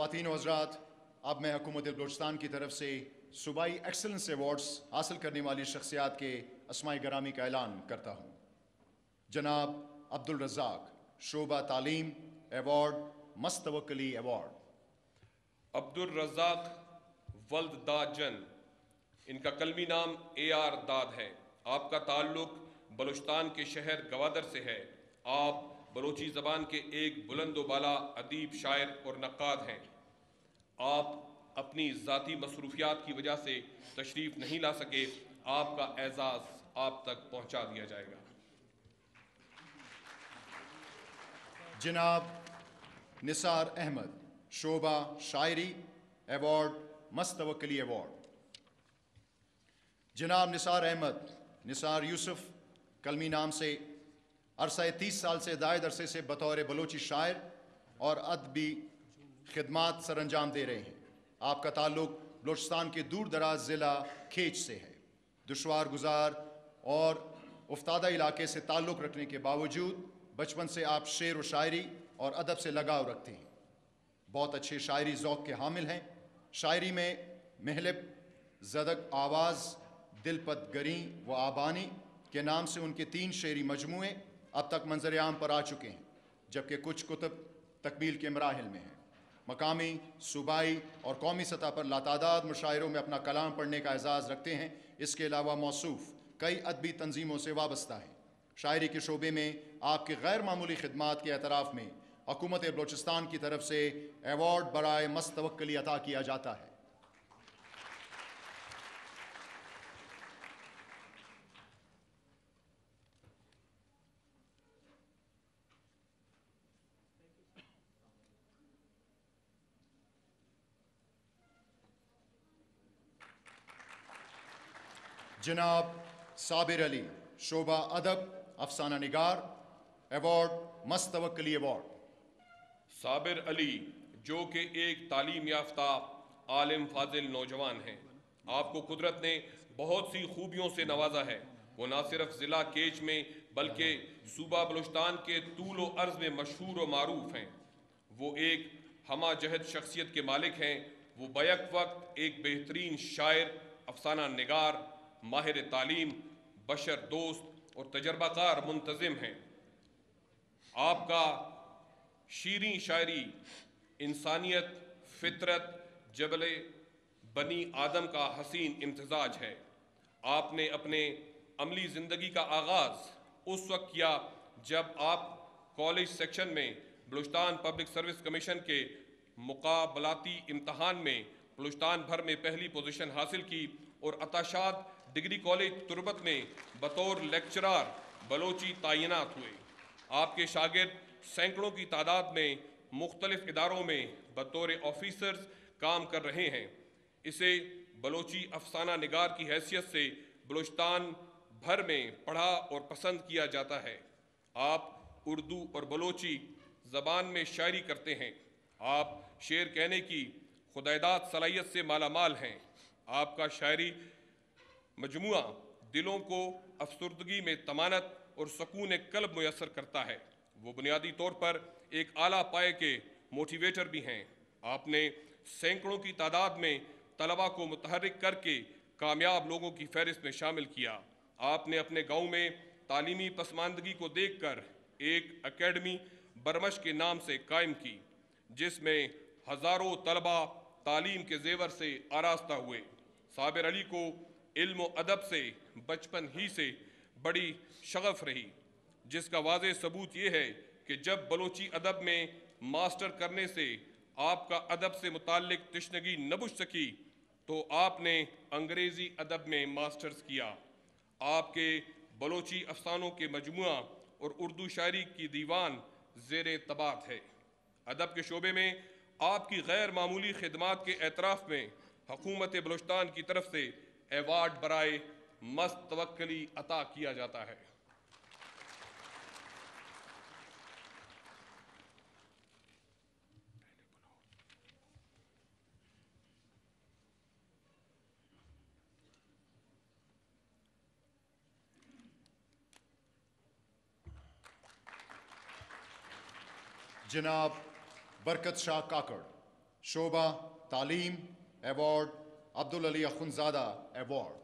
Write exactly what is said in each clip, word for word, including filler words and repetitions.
خواتین و حضرات، اب میں حکومت بلوچستان کی طرف سے صوبائی ایکسلنس ایوارڈز حاصل کرنے والی شخصیات کے اسماء گرامی کا اعلان کرتا ہوں۔ جناب عبدالرزاق، شعبہ تعلیم، ایوارڈ مستوکلی ایوارڈ۔ عبدالرزاق ولد داد جن، ان کا کلمی نام اے آر داد ہے۔ آپ کا تعلق بلوچستان کے شہر گوادر سے ہے۔ آپ بلوچی زبان کے ایک بلند و بالا ادیب، شاعر اور نقاد ہیں۔ آپ اپنی ذاتی مصروفیات کی وجہ سے تشریف نہیں لا سکے۔ آپ کا اعزاز آپ تک پہنچا دیا جائے گا۔ جناب نثار احمد، شعبہ شاعری، ایوارڈ مستوکلی ایوارڈ۔ جناب نثار احمد نثار یوسف کلمی نام سے عرصہ تیس سال سے زائد عرصے سے بطور بلوچی شاعر اور ادبی خدمات سر انجام دے رہے ہیں۔ آپ کا تعلق بلوچستان کے دور دراز ضلع کھیچ سے ہے۔ دشوار گزار اور افتادہ علاقے سے تعلق رکھنے کے باوجود بچپن سے آپ شعر و شاعری اور ادب سے لگاؤ رکھتے ہیں۔ بہت اچھے شاعری ذوق کے حامل ہیں۔ شاعری میں محلب، زدک آواز، دل پت گریں و آبانی کے نام سے ان کے تین شعری مجموعے اب تک منظر عام پر آ چکے ہیں، جبکہ کچھ کتب تکمیل کے مراحل میں ہیں۔ مقامی، صوبائی اور قومی سطح پر لاتعداد مشاعروں میں اپنا کلام پڑھنے کا اعزاز رکھتے ہیں۔ اس کے علاوہ موصوف کئی ادبی تنظیموں سے وابستہ ہیں۔ شاعری کے شعبے میں آپ کی غیر معمولی خدمات کے اعتراف میں حکومت بلوچستان کی طرف سے ایوارڈ برائے مستوکلی عطا کیا جاتا ہے۔ جناب صابر علی، شعبہ ادب، افسانہ نگار، ایوارڈ مستوکلی ایوارڈ۔ صابر علی جو کہ ایک تعلیم یافتہ عالم فاضل نوجوان ہیں، آپ کو قدرت نے بہت سی خوبیوں سے نوازا ہے۔ وہ نہ صرف ضلع کیچ میں بلکہ صوبہ بلوچستان کے طول و عرض میں مشہور و معروف ہیں۔ وہ ایک ہمہ جہت شخصیت کے مالک ہیں۔ وہ بیک وقت ایک بہترین شاعر، افسانہ نگار، ماہر تعلیم، بشر دوست اور تجربہ کار منتظم ہیں۔ آپ کا شیریں شاعری انسانیت، فطرت، جبل بنی آدم کا حسین امتزاج ہے۔ آپ نے اپنے عملی زندگی کا آغاز اس وقت کیا جب آپ کالج سیکشن میں بلوچستان پبلک سروس کمیشن کے مقابلاتی امتحان میں بلوچستان بھر میں پہلی پوزیشن حاصل کی اور عطاشات ڈگری کالج تربت میں بطور لیکچرار بلوچی تعینات ہوئے۔ آپ کے شاگرد سینکڑوں کی تعداد میں مختلف اداروں میں بطور آفیسرز کام کر رہے ہیں۔ اسے بلوچی افسانہ نگار کی حیثیت سے بلوچستان بھر میں پڑھا اور پسند کیا جاتا ہے۔ آپ اردو اور بلوچی زبان میں شاعری کرتے ہیں۔ آپ شعر کہنے کی خودائداد صلاحیت سے مالا مال ہیں۔ آپ کا شاعری مجموعہ دلوں کو افسردگی میں طمانت اور سکون قلب میسر کرتا ہے۔ وہ بنیادی طور پر ایک اعلیٰ پائے کے موٹیویٹر بھی ہیں۔ آپ نے سینکڑوں کی تعداد میں طلباء کو متحرک کر کے کامیاب لوگوں کی فہرست میں شامل کیا۔ آپ نے اپنے گاؤں میں تعلیمی پسماندگی کو دیکھ کر ایک اکیڈمی برمش کے نام سے قائم کی، جس میں ہزاروں طلباء تعلیم کے زیور سے آراستہ ہوئے۔ صابر علی کو علم و ادب سے بچپن ہی سے بڑی شغف رہی، جس کا واضح ثبوت یہ ہے کہ جب بلوچی ادب میں ماسٹر کرنے سے آپ کا ادب سے متعلق تشنگی نہ بجھ سکی تو آپ نے انگریزی ادب میں ماسٹرز کیا۔ آپ کے بلوچی افسانوں کے مجموعہ اور اردو شاعری کی دیوان زیر طباعت ہے۔ ادب کے شعبے میں آپ کی غیر معمولی خدمات کے اعتراف میں حکومت بلوچستان کی طرف سے ایوارڈ برائے مستوکلی عطا کیا جاتا ہے۔ جناب برکت شاہ کاکڑ، شعبہ تعلیم award Abdul Ali Akhunzada award.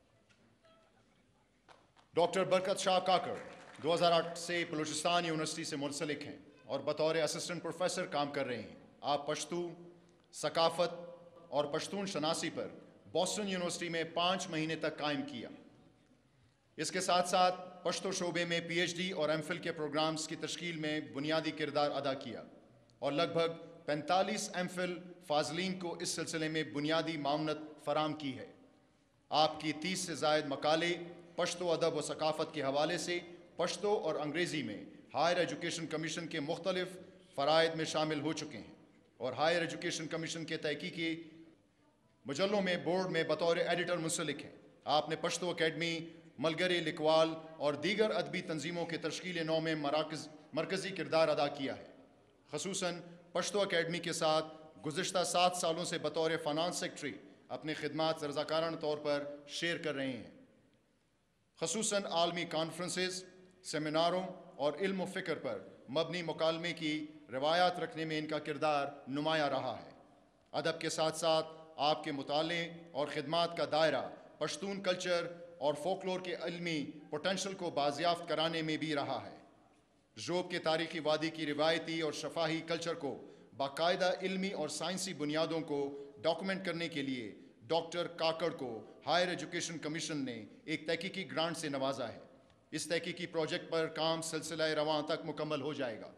Doctor Barkat Shah Kakar دو ہزار آٹھ سے بلوچستان یونیورسٹی سے منسلک ہیں اور بطور اسسٹنٹ پروفیسر کام کر رہے ہیں. آپ پشتو ثقافت اور پشتون شناسی پر بوسٹن یونیورسٹی میں پانچ مہینے تک قائم کیا. اس کے ساتھ ساتھ پشتو شعبے میں پی ایچ ڈی اور ایم فل کے پروگرامز کی تشکیل میں بنیادی کردار ادا کیا اور لگ بھگ پینتالیس ایم فل فاضلین کو اس سلسلے میں بنیادی معاونت فراہم کی ہے. آپ کی تیس سے زائد مقالے پشتو ادب و ثقافت کے حوالے سے پشتو اور انگریزی میں ہائر ایجوکیشن کمیشن کے مختلف فرائض میں شامل ہو چکے ہیں اور ہائر ایجوکیشن کمیشن کے تحقیقی مجلوں میں بورڈ میں بطور ایڈیٹر منسلک ہیں. آپ نے پشتو اکیڈمی، ملگر لکوال اور دیگر ادبی تنظیموں کے تشکیل نو میں مراکز مرکزی کردار ادا کیا ہے. خصوصاً پشتو اکیڈمی کے ساتھ گزشتہ سات سالوں سے بطور فنانس سیکرٹری اپنی خدمات رضاکارانہ طور پر شیئر کر رہے ہیں. خصوصاً عالمی کانفرنسز، سیمیناروں اور علم و فکر پر مبنی مکالمے کی روایات رکھنے میں ان کا کردار نمایاں رہا ہے. ادب کے ساتھ ساتھ آپ کے مطالعے اور خدمات کا دائرہ پشتون کلچر اور فولکلور کے علمی پوٹینشل کو بازیافت کرانے میں بھی رہا ہے. ژوب کے تاریخی وادی کی روایتی اور شفاہی کلچر کو باقاعدہ علمی اور سائنسی بنیادوں کو ڈاکومنٹ کرنے کے لیے ڈاکٹر کاکڑ کو ہائر ایجوکیشن کمیشن نے ایک تحقیقی گرانٹ سے نوازا ہے. اس تحقیقی پروجیکٹ پر کام سلسلہ رواں تک مکمل ہو جائے گا.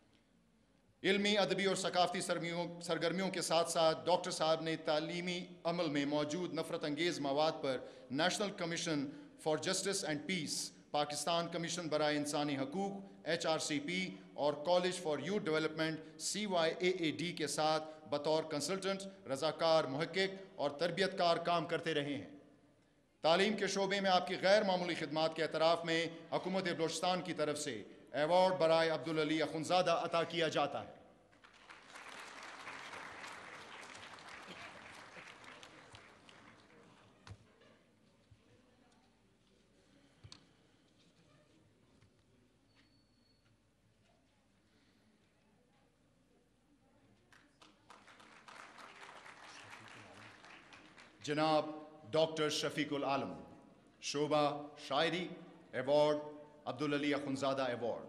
علمی، ادبی اور ثقافتی سرگرمیوں کے ساتھ ساتھ ڈاکٹر صاحب نے تعلیمی عمل میں موجود نفرت انگیز مواد پر national commission for justice and peace, Pakistan کمیشن برائے انسانی حقوق ایچ آر سی پی اور college for youth development C Y A A D کے ساتھ بطور کنسلٹنٹ، رضاکار، محقق اور تربیت کار کام کرتے رہے ہیں. تعلیم کے شعبے میں آپ کی غیر معمولی خدمات کے اعتراف میں حکومت بلوچستان کی طرف سے ایوارڈ برائے عبدالعلی اخنزادہ عطا کیا جاتا ہے. جناب ڈاکٹر شفیق العالم، شعبہ شاعری award Abdul Ali Akhunzada award.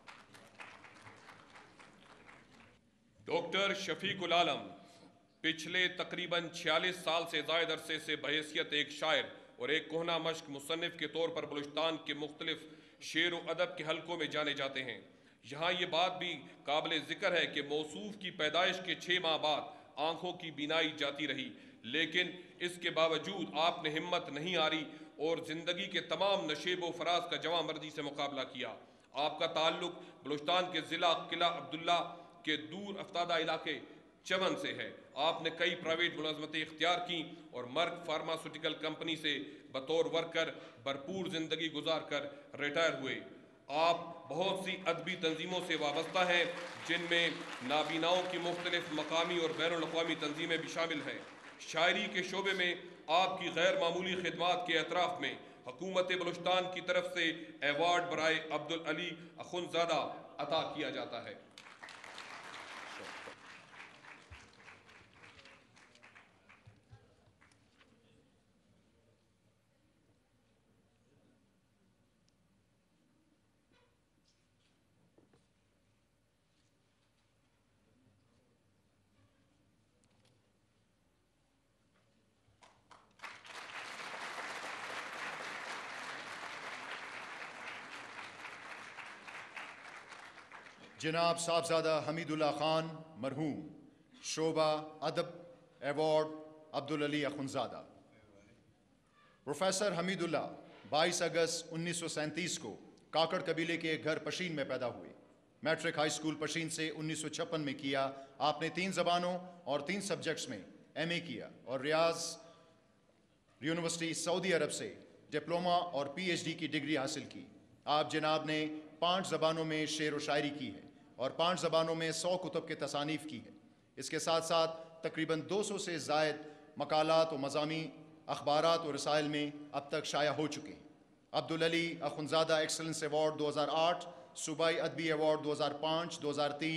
Doctor Shafiq ul Alam پچھلے تقریباً چھیالیس سال سے زائد عرصے سے بحیثیت ایک شاعر اور ایک کہنہ مشق مصنف کے طور پر بلوچستان کے مختلف شعر و ادب کے حلقوں میں جانے جاتے ہیں. یہاں یہ بات بھی قابل ذکر ہے کہ موصوف کی پیدائش کے چھ ماہ بعد آنکھوں کی بینائی جاتی رہی، لیکن اس کے باوجود آپ نے ہمت نہیں ہاری اور زندگی کے تمام نشیب و فراز کا جواں مردی سے مقابلہ کیا. آپ کا تعلق بلوچستان کے ضلع قلعہ عبداللہ کے دور افتادہ علاقے چمن سے ہے. آپ نے کئی پرائیویٹ ملازمتیں اختیار کیں اور مرک فارماسوٹیکل کمپنی سے بطور ورکر بھرپور زندگی گزار کر ریٹائر ہوئے. آپ بہت سی ادبی تنظیموں سے وابستہ ہیں جن میں نابیناؤں کی مختلف مقامی اور بین الاقوامی تنظیمیں بھی شامل ہیں. شاعری کے شعبے میں آپ کی غیر معمولی خدمات کے اعتراف میں حکومت بلوچستان کی طرف سے ایوارڈ برائے عبدالعلی اخنزادہ عطا کیا جاتا ہے. جناب صاحبزادہ حمید اللہ خان مرحوم، شعبہ ادب ایوارڈ عبدالعلی اخنزادہ. پروفیسر حمید اللہ بائیس اگست انیس سو سینتیس کو کاکڑ قبیلے کے ایک گھر پشین میں پیدا ہوئے. میٹرک ہائی اسکول پشین سے انیس سو چھپن میں کیا. آپ نے تین زبانوں اور تین سبجیکٹس میں ایم اے کیا اور ریاض یونیورسٹی سعودی عرب سے ڈپلوما اور پی ایچ ڈی کی ڈگری حاصل کی. آپ جناب نے پانچ زبانوں میں شعر و شاعری کی ہے اور پانچ زبانوں میں سو کتب کے تصانیف کی ہے. اس کے ساتھ ساتھ تقریباً دو سو سے زائد مقالات و مضامین اخبارات و رسائل میں اب تک شائع ہو چکے ہیں. عبدالعلی اخنزادہ ایکسلنس ایوارڈ دو ہزار آٹھ، صوبائی ادبی ایوارڈ دو ہزار پانچ، دو ہزار تین،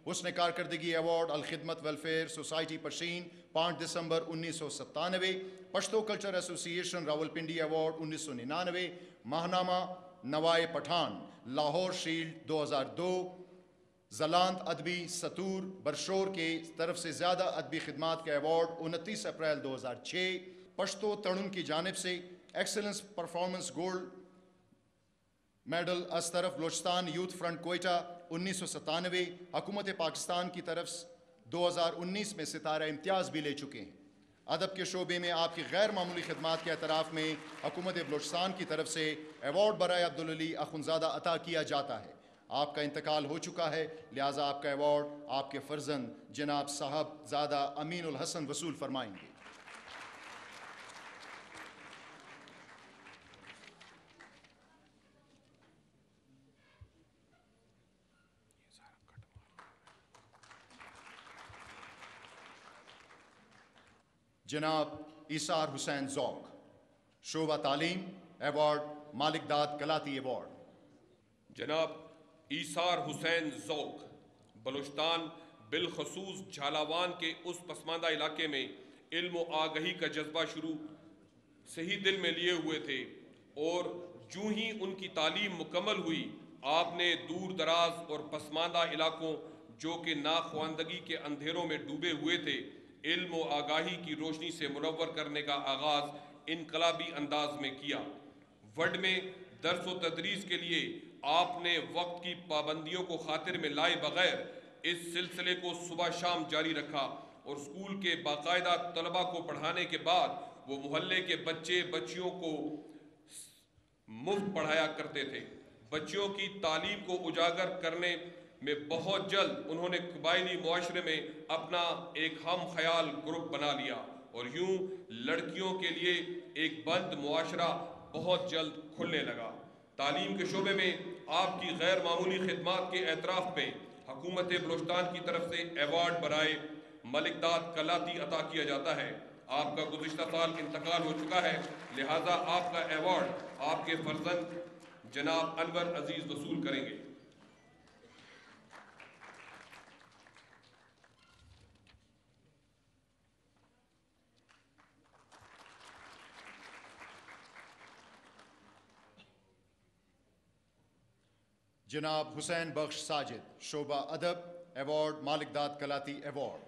حسن کارکردگی award Al Khidmat welfare society Pishin پانچ دسمبر انیس سو ستانوے، پشتو کلچر ایسوسی ایشن راولپنڈی ایوارڈ انیس سو ننانوے، ماہنامہ نوائے پٹھان لاہور شیلڈ دو ہزار دو، زلانت ادبی ستور برشور کی طرف سے زیادہ ادبی خدمات کا ایوارڈ انتیس اپریل دو ہزار چھ، پشتو تڑن کی جانب سے ایکسلنس پرفارمنس گولڈ میڈل از طرف بلوچستان یوتھ فرنٹ کوئٹہ انیس سو ستانوے، حکومت پاکستان کی طرف دو ہزار انیس میں ستارہ امتیاز بھی لے چکے ہیں۔ ادب کے شعبے میں آپ کی غیر معمولی خدمات کے اعتراف میں حکومت بلوچستان کی طرف سے ایوارڈ برائے عبدالعلی اخندزادہ عطا کیا جاتا ہے۔ آپ کا انتقال ہو چکا ہے، لہٰذا آپ کا ایوارڈ آپ کے فرزند جناب صاحب زادہ امین الحسن وصول فرمائیں گے۔ جناب ایثار حسین ذوق، شعبہ تعلیم، ایوارڈ مالک داد کلاتی ایوارڈ۔ جناب ایثار حسین ذوق بلوچستان بالخصوص جھالاوان کے اس پسماندہ علاقے میں علم و آگہی کا جذبہ شروع سے ہی دل میں لیے ہوئے تھے، اور جو ہی ان کی تعلیم مکمل ہوئی آپ نے دور دراز اور پسماندہ علاقوں جو کہ ناخواندگی کے اندھیروں میں ڈوبے ہوئے تھے، علم و آگاہی کی روشنی سے منور کرنے کا آغاز انقلابی انداز میں کیا۔ وڈ میں درس و تدریس کے لیے آپ نے وقت کی پابندیوں کو خاطر میں لائے بغیر اس سلسلے کو صبح شام جاری رکھا، اور اسکول کے باقاعدہ طلبہ کو پڑھانے کے بعد وہ محلے کے بچے بچیوں کو مفت پڑھایا کرتے تھے۔ بچیوں کی تعلیم کو اجاگر کرنے میں بہت جلد انہوں نے قبائلی معاشرے میں اپنا ایک ہم خیال گروپ بنا لیا، اور یوں لڑکیوں کے لیے ایک بند معاشرہ بہت جلد کھلنے لگا۔ تعلیم کے شعبے میں آپ کی غیر معمولی خدمات کے اعتراف میں حکومت بلوچستان کی طرف سے ایوارڈ برائے ملک داد کلاتی عطا کیا جاتا ہے۔ آپ کا گزشتہ سال انتقال ہو چکا ہے، لہٰذا آپ کا ایوارڈ آپ کے فرزند جناب انور عزیز وصول کریں گے۔ جناب حسین بخش ساجد، شعبہ ادب، ایوارڈ مالک داد کلاتی ایوارڈ۔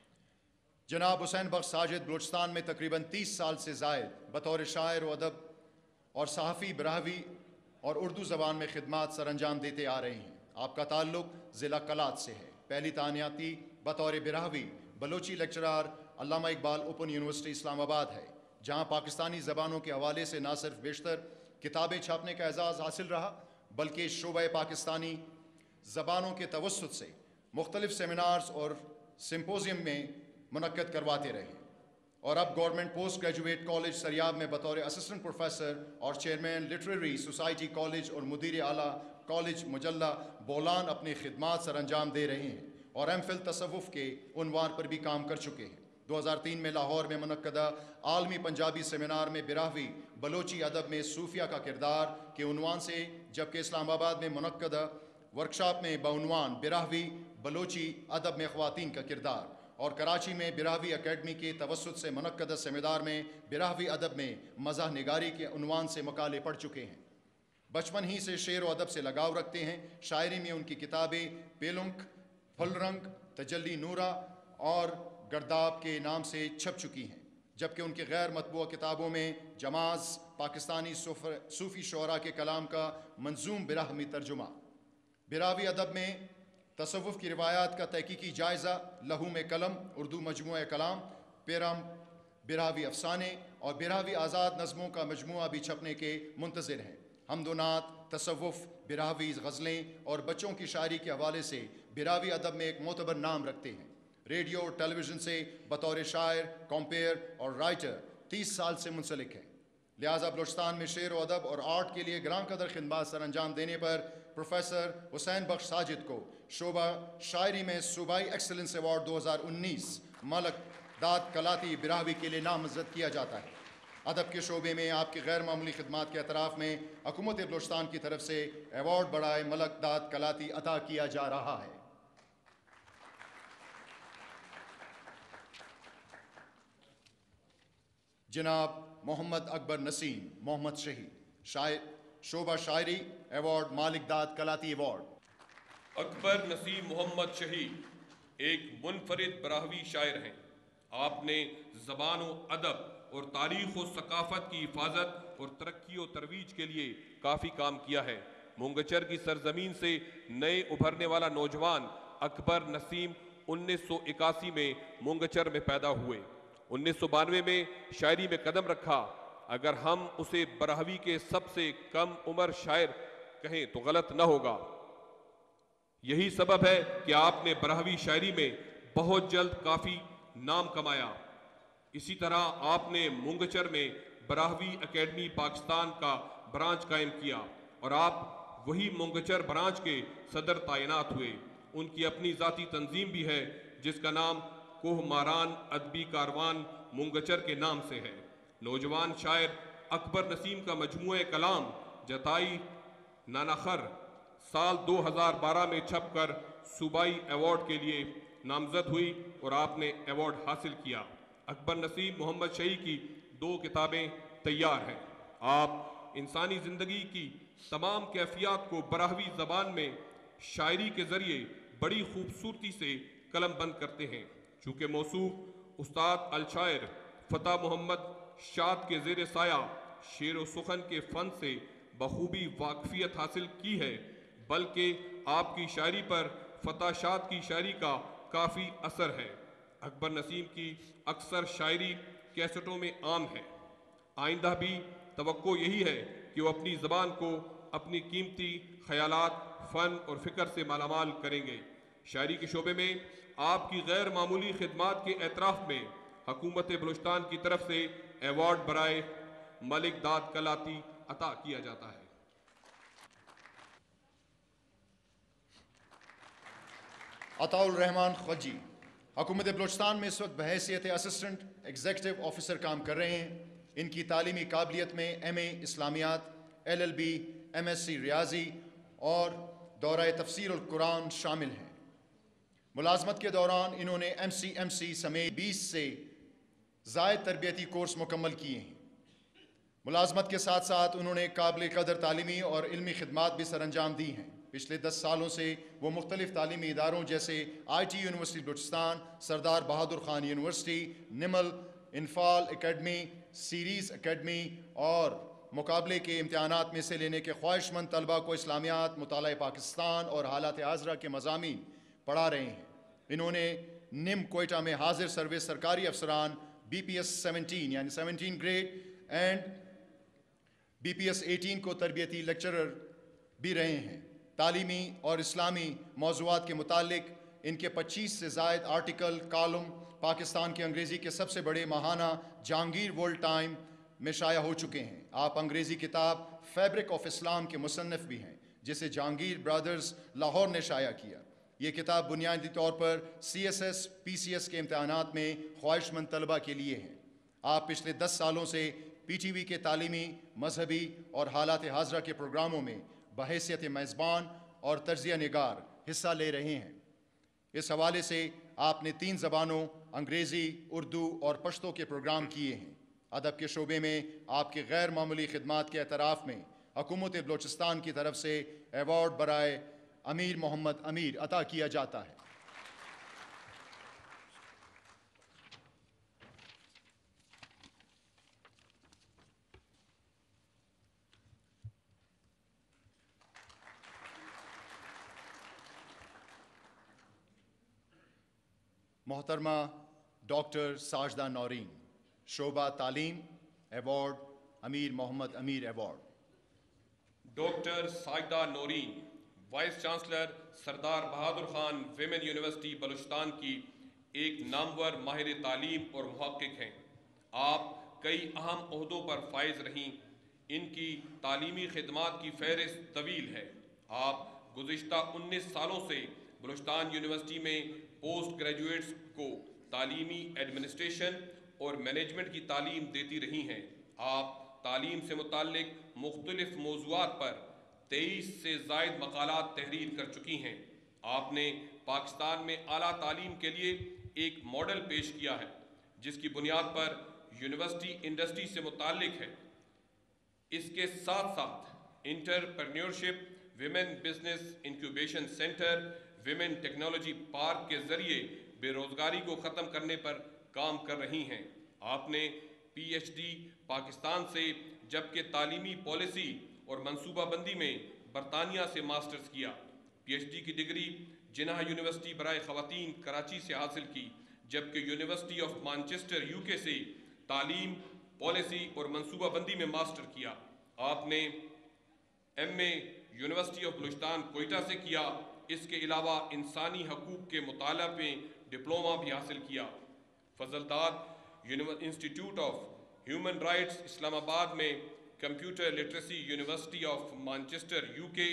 جناب حسین بخش ساجد بلوچستان میں تقریباً تیس سال سے زائد بطور شاعر و ادب اور صحافی براہوی اور اردو زبان میں خدمات سر انجام دیتے آ رہے ہیں۔ آپ کا تعلق ضلع کلات سے ہے۔ پہلی تعیناتی بطور براہوی بلوچی لیکچرار علامہ اقبال اوپن یونیورسٹی اسلام آباد ہے، جہاں پاکستانی زبانوں کے حوالے سے نہ صرف بیشتر کتابیں چھاپنے کا اعزاز حاصل رہا، بلکہ شعبہ پاکستانی زبانوں کے توسط سے مختلف سیمینارز اور سمپوزیم میں منعقد کرواتے رہے، اور اب government post graduate college Sariab میں بطور اسسٹنٹ پروفیسر اور چیئرمین لٹریری سوسائٹی کالج اور مدیر اعلیٰ کالج مجلہ بولان اپنی خدمات سر انجام دے رہے ہیں، اور ایم فل تصوف کے عنوان پر بھی کام کر چکے ہیں۔ دو ہزار تین میں لاہور میں منعقدہ عالمی پنجابی سیمینار میں براہوی بلوچی ادب میں صوفیہ کا کردار کے عنوان سے، جبکہ اسلام آباد میں منعقدہ ورکشاپ میں بعنوان براہوی بلوچی ادب میں خواتین کا کردار، اور کراچی میں براہوی اکیڈمی کے توسط سے منعقدہ سیمینار میں براہوی ادب میں مزاح نگاری کے عنوان سے مقالے پڑھ چکے ہیں۔ بچپن ہی سے شعر و ادب سے لگاؤ رکھتے ہیں۔ شاعری میں ان کی کتابیں پیلنک، پھل رنگ، تجلی نورا اور گرداب کے نام سے چھپ چکی ہیں، جبکہ ان کی غیر مطبوع کتابوں میں جماز، پاکستانی صوفی شعراء کے کلام کا منظوم براہمی ترجمہ، براہوی ادب میں تصوف کی روایات کا تحقیقی جائزہ، لہو میں قلم، اردو مجموعہ کلام، پیرام براہوی افسانے اور براہوی آزاد نظموں کا مجموعہ بھی چھپنے کے منتظر ہیں۔ حمد و نعت، تصوف، براہوی غزلیں اور بچوں کی شاعری کے حوالے سے براہوی ادب میں ایک معتبر نام رکھتے ہیں۔ ریڈیو اور ٹیلی ویژن سے بطور شاعر، کمپیئر اور رائٹر تیس سال سے منسلک ہے، لہٰذا بلوچستان میں شعر و ادب اور آرٹ کے لیے گراں قدر خدمات سر انجام دینے پر پروفیسر حسین بخش ساجد کو شعبہ شاعری میں صوبائی ایکسلنس ایوارڈ دو ہزار انیس ملک داد کلاتی براہوی کے لیے نامزد کیا جاتا ہے۔ ادب کے شعبے میں آپ کی غیر معمولی خدمات کے اعتراف میں حکومت بلوچستان کی طرف سے ایوارڈ برائے ملک داد کلاتی عطا کیا جا رہا ہے۔ जनाब मोहम्मद अकबर नसीम मोहम्मद शही, शायर शोबा शायरी एवॉर्ड मालिक दाद कलाती एवॉर्ड। अकबर नसीम मोहम्मद शही एक मुनफरिद बराहवी शायर हैं। आपने ज़बान व अदब और तारीख़ व सकाफ़त की हिफाजत और तरक्की व तरवीज के लिए काफ़ी काम किया है। मुंगचर की सरजमीन से नए उभरने वाला नौजवान अकबर नसीम उन्नीस सौ इक्यासी में मुंगचर में पैदा हुए। उन्नीस सौ बानवे में शायरी में कदम रखा। अगर हम उसे बराहवी के सबसे कम उम्र शायर कहें तो गलत न होगा। यही सबब है कि आपने बराहवी शायरी में बहुत जल्द काफ़ी नाम कमाया। इसी तरह आपने मुंगचर में बराहवी एकेडमी पाकिस्तान का ब्रांच कायम किया और आप वही मुंगचर ब्रांच के सदर तैनात हुए। उनकी अपनी ज़ाती तंजीम भी है जिसका नाम कोह मारान अदबी कारवान मुंगचर के नाम से है। नौजवान शायर अकबर नसीम का मजमूए कलाम जताई नानाखर साल दो हज़ार बारह में छपकर सूबाई अवार्ड के लिए नामजद हुई और आपने अवार्ड हासिल किया। अकबर नसीम मोहम्मद शही की दो किताबें तैयार हैं। आप इंसानी ज़िंदगी की तमाम कैफियत को बराहवी ज़बान में शायरी के ज़रिए बड़ी खूबसूरती से कलम बंद करते हैं। चूँकि मौसूफ उस्ताद अल-शायर फ़तह मोहम्मद शाद के ज़ेर साया शेर व सुखन के फ़न से बखूबी वाकफियत हासिल की है, बल्कि आपकी शायरी पर फ़तह शाद की शायरी का काफ़ी असर है। अकबर नसीम की अक्सर शायरी कैसेटों में आम है। आइंदा भी तवक्को यही है कि वो अपनी ज़बान को अपनी कीमती ख़यालात, फ़न और फ़िक्र से मालामाल करेंगे। शायरी के शोबे में आपकी गैर मामूली खिदमात के एतराफ़ में हुकूमत बलूचिस्तान की तरफ से एवॉर्ड बराए मलिक दाद कलाती अता किया जाता है। अताउल रहमान खजी हुकूमत बलूचिस्तान में इस वक्त बहैसियत असिस्टेंट एग्जीक्यूटिव ऑफिसर काम कर रहे हैं। इनकी तालीमी काबिलियत में एम ए इस्लामियात, L L B, M S C रियाजी और दौरा तफसीर अल कुरान शामिल हैं। मुलाजमत के दौरान इन्होंने एम सी एम सी समेत बीस से ज़ायद तरबियती कोर्स मुकम्मल किए हैं। मुलाजमत के साथ साथ उन्होंने काबिल कदर तालीमी और इल्मी खिदमात भी सर अंजाम दी हैं। पिछले दस सालों से वो मुख्तलिफ तालीमी इदारों जैसे I T university Balochistan, Sardar Bahadur Khan university, निमल, इन्फाल एकेडमी, सीरीज़ एकेडमी और मुकाबले के इम्तहानात में से लेने के ख्वाहिशमंद तलबा को इस्लामियात, मुताला पाकिस्तान और हालात हाज़रा के मज़ामीन पढ़ा रहे हैं। इन्होंने निम कोयटा में हाजिर सर्विस सरकारी अफसरान बी पी एस सेवनटीन यानी seventeen grade and B P S eighteen को तरबियती लेक्चरर भी रहे हैं। तालीमी और इस्लामी मौज़ूआत के मुतालिक इनके पच्चीस से ज़ायद आर्टिकल, कॉलम पाकिस्तान के अंग्रेज़ी के सबसे बड़े माहाना जहांगीर वर्ल्ड टाइम में शाया हो चुके हैं। आप अंग्रेज़ी किताब फैब्रिक ऑफ इस्लाम के मुसन्निफ़ भी हैं, जिसे जहांगीर ब्रदर्स लाहौर ने शाया किया। ये किताब बुनियादी तौर पर C S S, P C S के इम्तहानात में ख्वाहिशमंद तलबा के लिए हैं। आप पिछले दस सालों से पी टी वी के तालीमी, मजहबी और हालात हाज़रा के प्रोग्रामों में बहैसियत मेज़बान और तर्जिया निगार हिस्सा ले रहे हैं। इस हवाले से आपने तीन ज़बानों अंग्रेज़ी, उर्दू और पश्तो के प्रोग्राम किए हैं। अदब के शोबे में आपके गैर मामूली खिदमात के एतराफ़ में हुकूमत बलूचिस्तान की तरफ से एवॉर्ड बराए अमीर मोहम्मद अमीर अता किया जाता है। मोहतरमा डॉक्टर साजदा नौरीन, शोबा तालीम award Amir Mohammad Amir award. Doctor Sajida Naureen vice chancellor Sardar Bahadur Khan women university Balochistan की एक नामवर माहिर तालीम और मुहक्किक हैं। आप कई अहम ओहदों पर फाइज रहीं। इनकी तालीमी खिदमात की फहरिस्त तवील है। आप गुज़िश्ता उन्नीस सालों से बलूचिस्तान यूनिवर्सिटी में पोस्ट ग्रेजुएट्स को तालीमी एडमिनिस्ट्रेशन और मैनेजमेंट की तालीम देती रही हैं। आप तालीम से मुताल्लिक मुख्तलिफ मौज़ूआत पर तेईस से ज़ायद मक़ालात तहरीर कर चुकी हैं। आपने पाकिस्तान में आला तालीम के लिए एक मॉडल पेश किया है, जिसकी बुनियाद पर یونیورسٹی انڈسٹری سے متعلق ہے۔ اس کے ساتھ ساتھ entrepreneurship, women business incubation centre, women technology park کے ذریعے بے روزگاری کو ختم کرنے پر کام کر رہی ہیں۔ آپ نے پی ایچ ڈی پاکستان سے، جبکہ تعلیمی پالیسی اور منصوبہ بندی میں برطانیہ سے ماسٹرز کیا۔ پی ایچ ڈی کی ڈگری جناح یونیورسٹی برائے خواتین کراچی سے حاصل کی، جبکہ یونیورسٹی آف مانچسٹر یو کے سے تعلیم، پالیسی اور منصوبہ بندی میں ماسٹر کیا۔ آپ نے M A university of Balochistan Quetta سے کیا۔ اس کے علاوہ انسانی حقوق کے مطالعہ میں ڈپلومہ بھی حاصل کیا۔ Fazal Dad institute of human rights Islamabad میں computer literacy, university of Manchester U K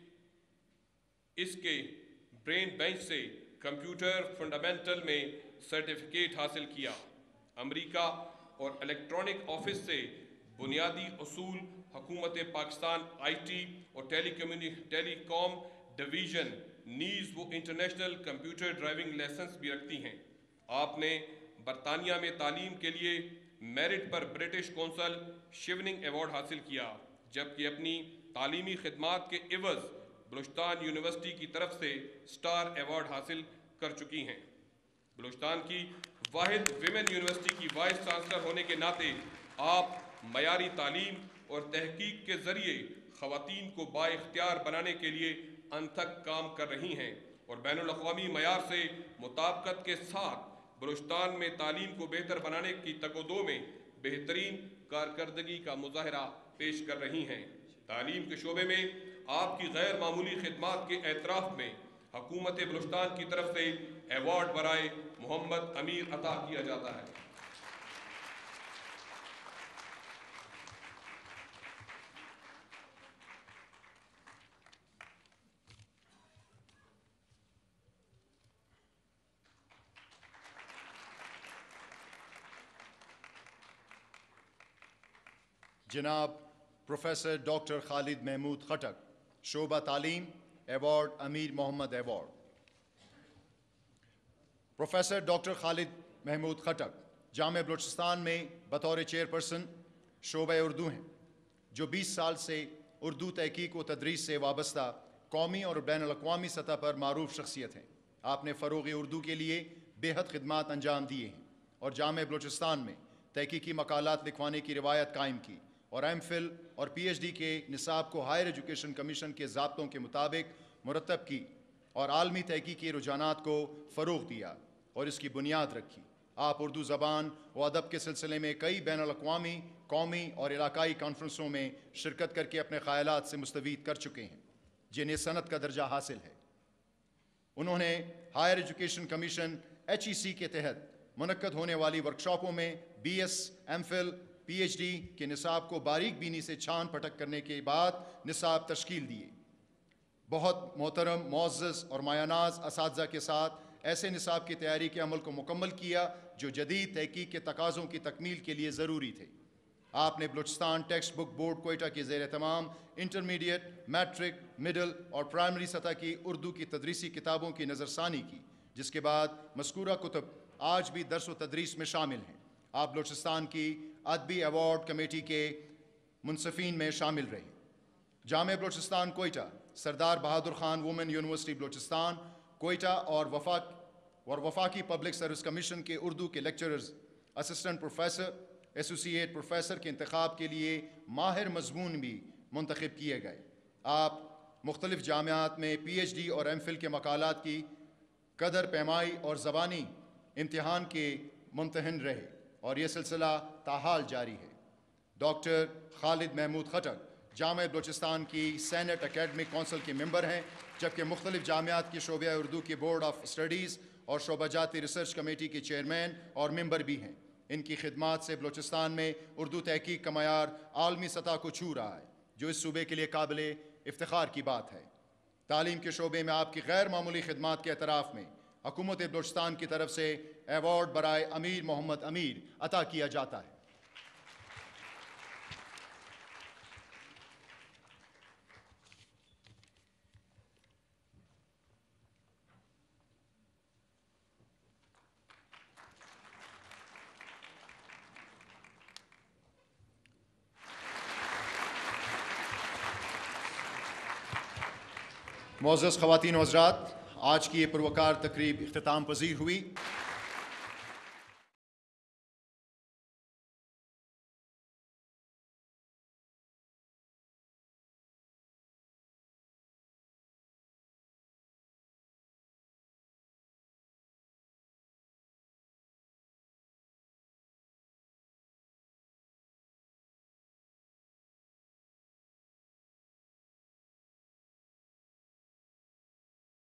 اس کے برین بینچ سے کمپیوٹر فنڈامنٹل میں سرٹیفکیٹ حاصل کیا۔ امریکہ اور الیکٹرانک آفس سے بنیادی اصول، حکومت پاکستان آئی ٹی اور ٹیلی ٹیلی کام ڈویژن نیز وہ انٹرنیشنل کمپیوٹر ڈرائیونگ لائسنس بھی رکھتی ہیں۔ آپ نے برطانیہ میں تعلیم کے لیے میرٹ پر برٹش کونسل شیوننگ ایوارڈ حاصل کیا، جبکہ اپنی تعلیمی خدمات کے عوض بلوچستان یونیورسٹی کی طرف سے سٹار ایوارڈ حاصل کر چکی ہیں۔ بلوچستان کی واحد ویمن یونیورسٹی کی وائس چانسلر ہونے کے ناطے آپ معیاری تعلیم اور تحقیق کے ذریعے خواتین کو با اختیار بنانے کے لیے انتھک کام کر رہی ہیں اور بین الاقوامی معیار سے مطابقت کے ساتھ بلوچستان میں تعلیم کو بہتر بنانے کی تگ و دو میں بہترین کارکردگی کا مظاہرہ پیش کر رہی ہیں۔ تعلیم کے شعبے میں آپ کی غیر معمولی خدمات کے اعتراف میں حکومت بلوچستان کی طرف سے ایوارڈ برائے محمد امیر عطا کیا جاتا ہے۔ جناب پروفیسر ڈاکٹر خالد محمود خٹک، شعبہ تعلیم، award Amir Mohammad award. Professor doctor Khalid Mahmood Khattak جامعہ بلوچستان میں بطور چیئرپرسن شعبہ اردو ہیں، جو بیس سال سے اردو تحقیق و تدریس سے وابستہ قومی اور بین الاقوامی سطح پر معروف شخصیت ہیں۔ آپ نے فروغ اردو کے لیے بے حد خدمات انجام دیے ہیں اور جامعہ بلوچستان میں تحقیقی مقالات لکھوانے کی روایت قائم کی اور ایم فل اور پی ایچ ڈی کے نصاب کو ہائر ایجوکیشن کمیشن کے ضابطوں کے مطابق مرتب کی اور عالمی تحقیقی رجحانات کو فروغ دیا اور اس کی بنیاد رکھی۔ آپ اردو زبان و ادب کے سلسلے میں کئی بین الاقوامی، قومی اور علاقائی کانفرنسوں میں شرکت کر کے اپنے خیالات سے مستفید کر چکے ہیں، جنہیں صنعت کا درجہ حاصل ہے۔ انہوں نے higher education commission H E C کے تحت منعقد ہونے والی ورکشاپوں میں B S, M Phil, P H D کے نصاب کو باریک بینی سے چھان پھٹک کرنے کے بعد نصاب تشکیل دیے۔ بہت محترم، معزز اور مایہ ناز اساتذہ کے ساتھ ایسے نصاب کی تیاری کے عمل کو مکمل کیا جو جدید تحقیق کے تقاضوں کی تکمیل کے لیے ضروری تھے۔ آپ نے Balochistan text book board Quetta کے زیر اہتمام انٹرمیڈیٹ، میٹرک، مڈل اور پرائمری سطح کی اردو کی تدریسی کتابوں کی نظر ثانی کی، جس کے بعد مذکورہ کتب آج بھی درس و تدریس میں شامل ہیں۔ آپ بلوچستان کی ادبی ایوارڈ کمیٹی کے منصفین میں شامل رہے۔ جامعہ بلوچستان کوئٹہ، سردار بہادر خان وومن یونیورسٹی بلوچستان کوئٹہ اور وفاق اور وفاقی پبلک سروس کمیشن کے اردو کے lecturers, assistant professor, associate professor کے انتخاب کے لیے ماہر مضمون بھی منتخب کیے گئے۔ آپ مختلف جامعات میں پی ایچ ڈی اور ایم فل کے مقالات کی قدر پیمائی اور زبانی امتحان کے ممتحن رہے اور یہ سلسلہ تاحال جاری ہے۔ ڈاکٹر خالد محمود خٹک جامعہ بلوچستان کی سینٹ اکیڈمک کونسل کے ممبر ہیں، جبکہ مختلف جامعات کی شعبہ اردو کے بورڈ آف اسٹڈیز اور شعبہ جاتی ریسرچ کمیٹی کے چیئرمین اور ممبر بھی ہیں۔ ان کی خدمات سے بلوچستان میں اردو تحقیق کا معیار عالمی سطح کو چھو رہا ہے، جو اس صوبے کے لیے قابل افتخار کی بات ہے۔ تعلیم کے شعبے میں آپ کی غیر معمولی خدمات کے اعتراف میں حکومت بلوچستان کی طرف سے ایوارڈ برائے امیر محمد امیر عطا کیا جاتا ہے۔ معزز خواتین و حضرات، آج کی یہ پروکار تقریب اختتام پذیر ہوئی.